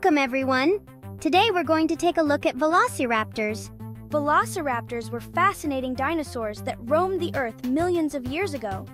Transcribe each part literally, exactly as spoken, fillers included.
Welcome, everyone! Today we're going to take a look at Velociraptors. Velociraptors were fascinating dinosaurs that roamed the Earth millions of years ago.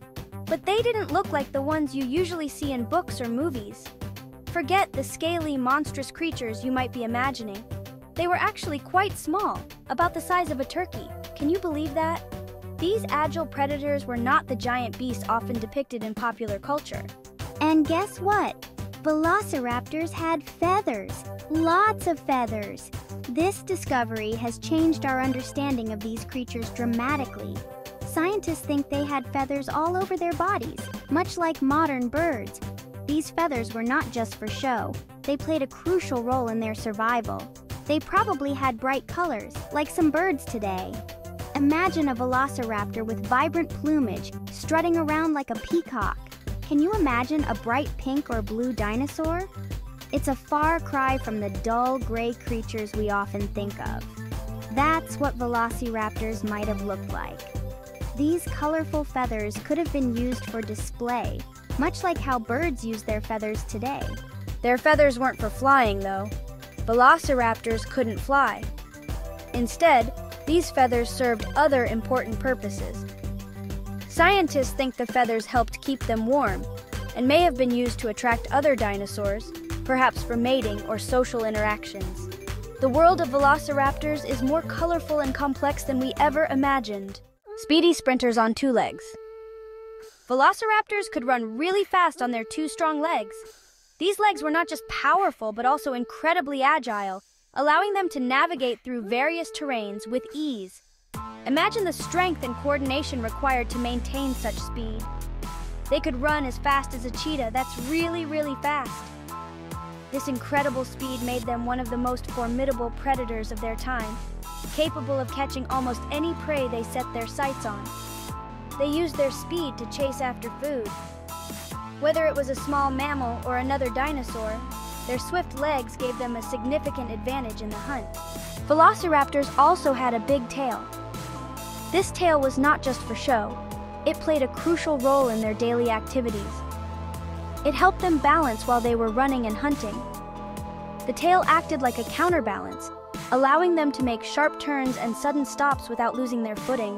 But they didn't look like the ones you usually see in books or movies. Forget the scaly, monstrous creatures you might be imagining. They were actually quite small, about the size of a turkey. Can you believe that? These agile predators were not the giant beasts often depicted in popular culture. And guess what? Velociraptors had feathers. Lots of feathers. This discovery has changed our understanding of these creatures dramatically. Scientists think they had feathers all over their bodies, much like modern birds. These feathers were not just for show. They played a crucial role in their survival. They probably had bright colors, like some birds today. Imagine a velociraptor with vibrant plumage, strutting around like a peacock. Can you imagine a bright pink or blue dinosaur? It's a far cry from the dull gray creatures we often think of. That's what velociraptors might have looked like. These colorful feathers could have been used for display, much like how birds use their feathers today. Their feathers weren't for flying, though. Velociraptors couldn't fly. Instead, these feathers served other important purposes. Scientists think the feathers helped keep them warm and may have been used to attract other dinosaurs, perhaps for mating or social interactions. The world of velociraptors is more colorful and complex than we ever imagined. Speedy sprinters on two legs. Velociraptors could run really fast on their two strong legs. These legs were not just powerful but also incredibly agile, allowing them to navigate through various terrains with ease. Imagine the strength and coordination required to maintain such speed. They could run as fast as a cheetah. That's really, really fast. This incredible speed made them one of the most formidable predators of their time, capable of catching almost any prey they set their sights on. They used their speed to chase after food. Whether it was a small mammal or another dinosaur, their swift legs gave them a significant advantage in the hunt. Velociraptors also had a big tail. This tail was not just for show. It played a crucial role in their daily activities. It helped them balance while they were running and hunting. The tail acted like a counterbalance, allowing them to make sharp turns and sudden stops without losing their footing.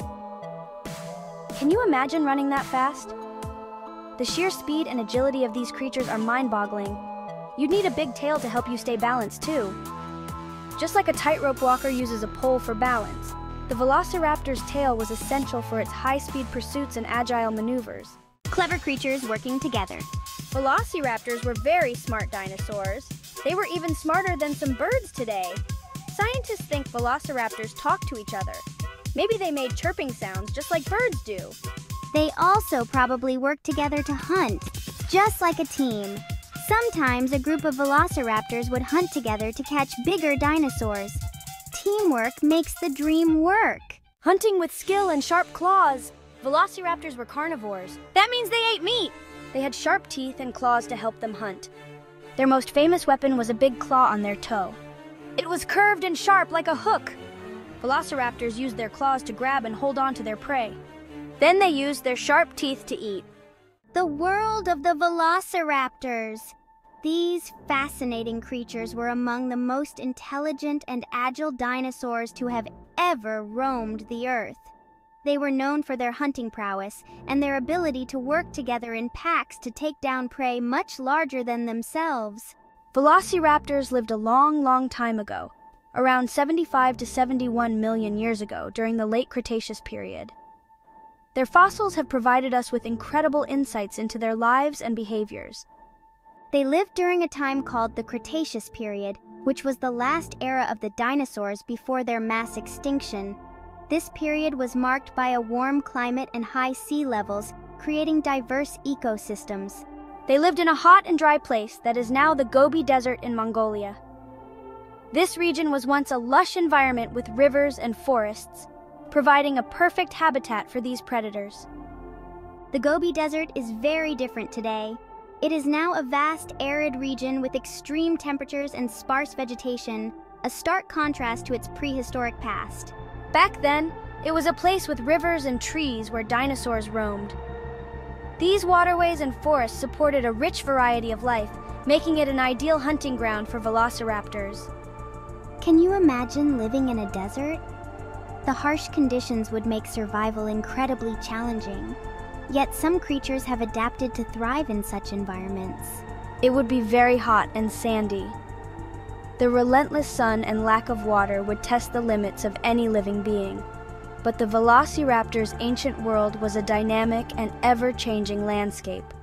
Can you imagine running that fast? The sheer speed and agility of these creatures are mind-boggling. You'd need a big tail to help you stay balanced, too. Just like a tightrope walker uses a pole for balance, the Velociraptor's tail was essential for its high-speed pursuits and agile maneuvers. Clever creatures working together. Velociraptors were very smart dinosaurs. They were even smarter than some birds today. Scientists think velociraptors talk to each other. Maybe they made chirping sounds just like birds do. They also probably work together to hunt, just like a team. Sometimes a group of velociraptors would hunt together to catch bigger dinosaurs. Teamwork makes the dream work. Hunting with skill and sharp claws. Velociraptors were carnivores. That means they ate meat. They had sharp teeth and claws to help them hunt. Their most famous weapon was a big claw on their toe. It was curved and sharp like a hook. Velociraptors used their claws to grab and hold on to their prey. Then they used their sharp teeth to eat. The world of the Velociraptors. These fascinating creatures were among the most intelligent and agile dinosaurs to have ever roamed the Earth. They were known for their hunting prowess and their ability to work together in packs to take down prey much larger than themselves. Velociraptors lived a long, long time ago, around seventy-five to seventy-one million years ago during the late Cretaceous period. Their fossils have provided us with incredible insights into their lives and behaviors. They lived during a time called the Cretaceous period, which was the last era of the dinosaurs before their mass extinction. This period was marked by a warm climate and high sea levels, creating diverse ecosystems. They lived in a hot and dry place that is now the Gobi Desert in Mongolia. This region was once a lush environment with rivers and forests, providing a perfect habitat for these predators. The Gobi Desert is very different today. It is now a vast arid region with extreme temperatures and sparse vegetation, a stark contrast to its prehistoric past. Back then, it was a place with rivers and trees where dinosaurs roamed. These waterways and forests supported a rich variety of life, making it an ideal hunting ground for velociraptors. Can you imagine living in a desert? The harsh conditions would make survival incredibly challenging. Yet some creatures have adapted to thrive in such environments. It would be very hot and sandy. The relentless sun and lack of water would test the limits of any living being. But the Velociraptor's ancient world was a dynamic and ever-changing landscape.